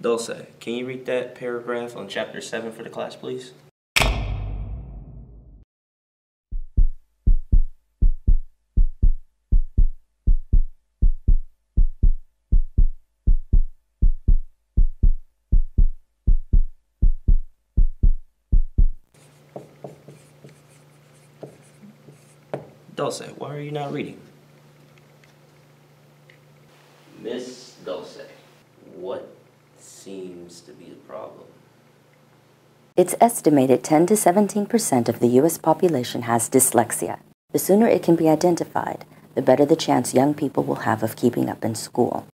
Dulce, can you read that paragraph on chapter 7 for the class, please? Dulce, why are you not reading? Miss Dulce, what seems to be the problem? It's estimated 10 to 17% of the U.S. population has dyslexia. The sooner it can be identified, the better the chance young people will have of keeping up in school.